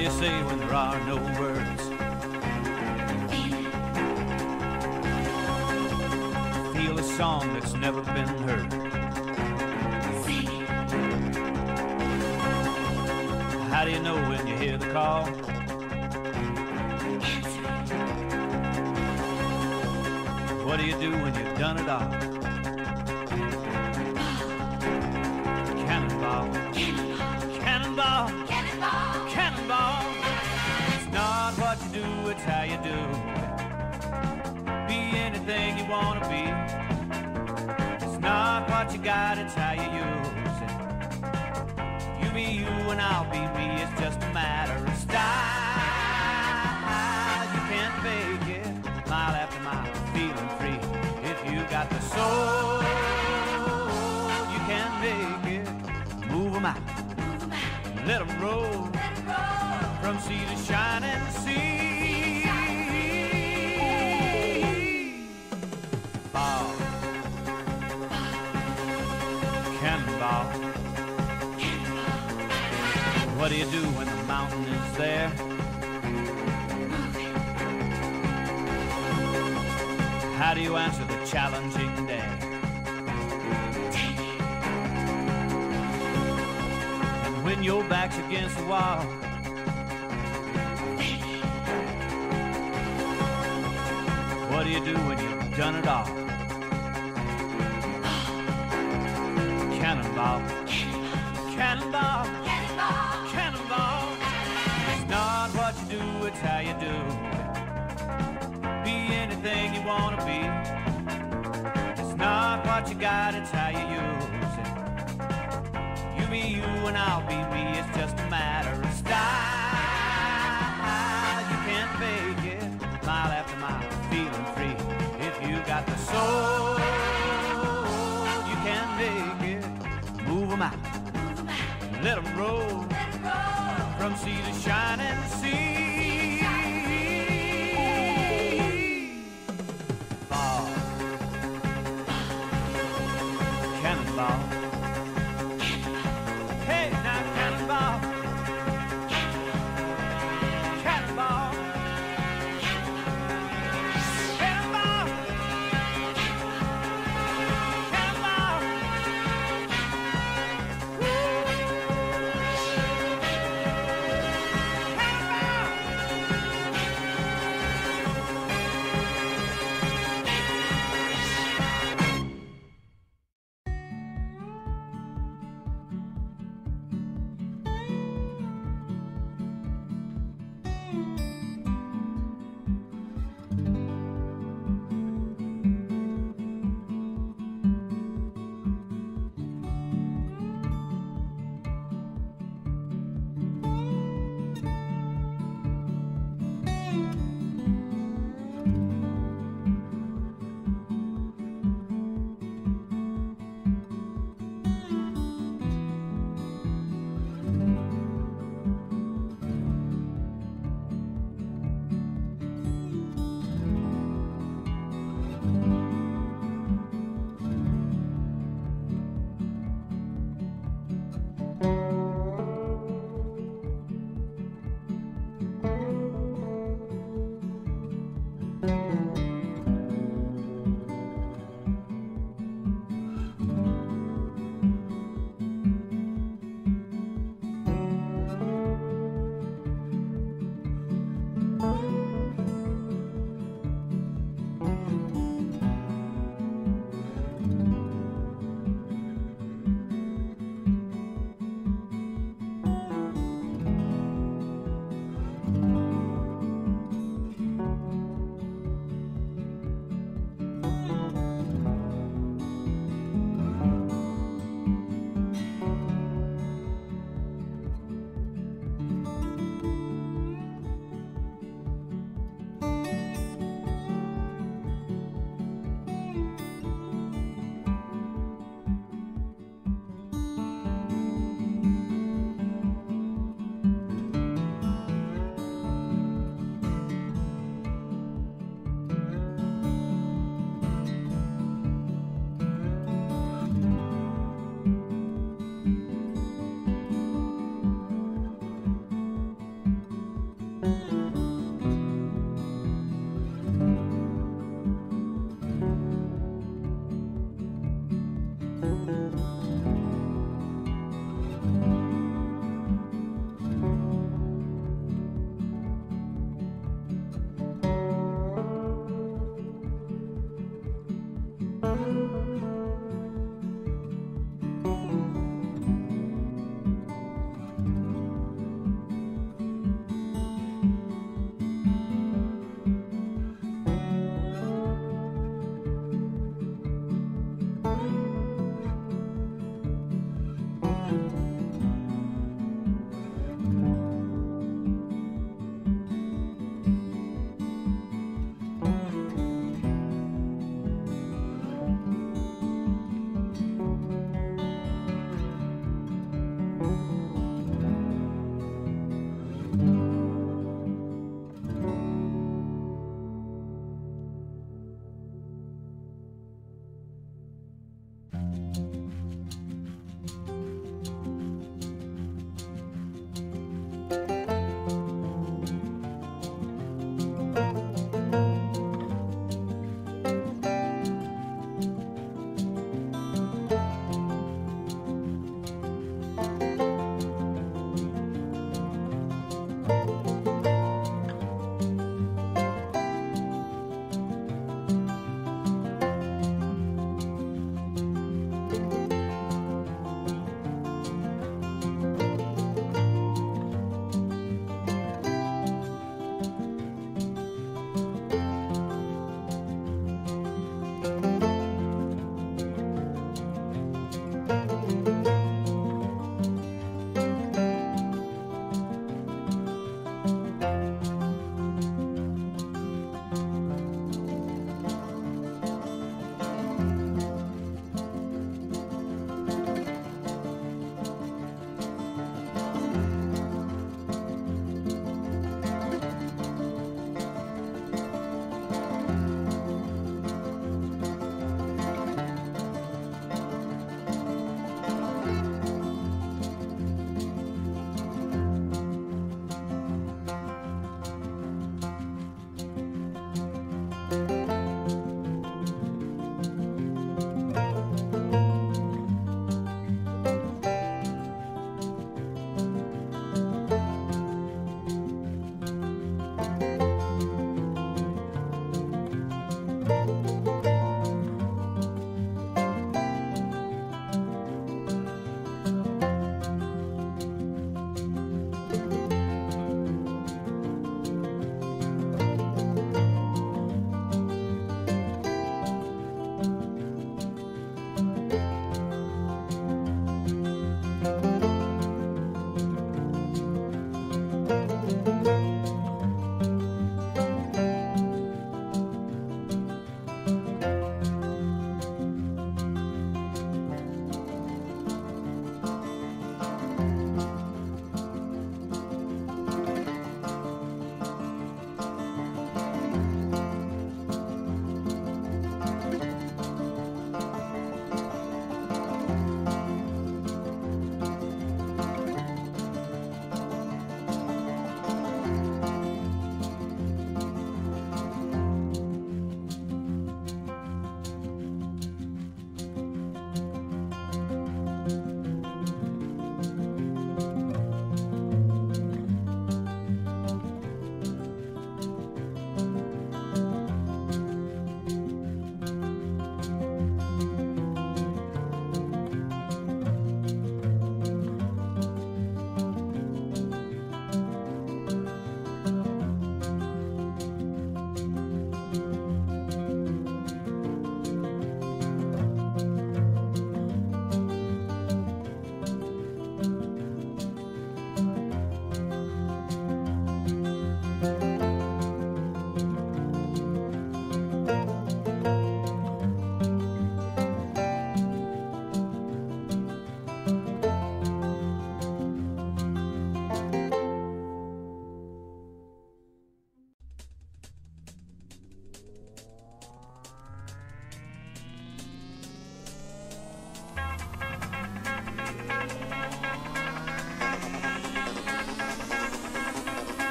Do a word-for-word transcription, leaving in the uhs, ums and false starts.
do you say when there are no words? Feel a song that's never been heard. Sing it. How do you know when you hear the call? Answer it. What do you do when you've done it all? Cannonball, Cannonball. cannonball, Cannonball. cannonball. It's not what you do, it's how you do it. Be anything you wanna be. It's not what you got, it's how you use it. You be you and I'll be me, it's just a matter of style. You can't fake it, mile after mile, feeling free. If you got the soul, you can make it. Move 'em out, Move 'em out. let 'em roll, Let it roll. from sea to shining sea. Ball, cannonball. Cannonball. What do you do when the mountain is there? Move it. How do you answer the challenging day? Take it. And when your back's against the wall, Fake it. what do you do when you've done it all? Cannonball, Cannonball. cannonball, Cannonball. cannonball. It's not what you do, it's how you do it. Be anything you wanna be. It's not what you got, it's how you use it. You be you and I'll be me, it's just a matter of style. You can't fake it, mile after mile, feeling free. If you got the soul, you can make it. Move 'em out, Move 'em out. let 'em roll, Let it roll. from sea to shining sea.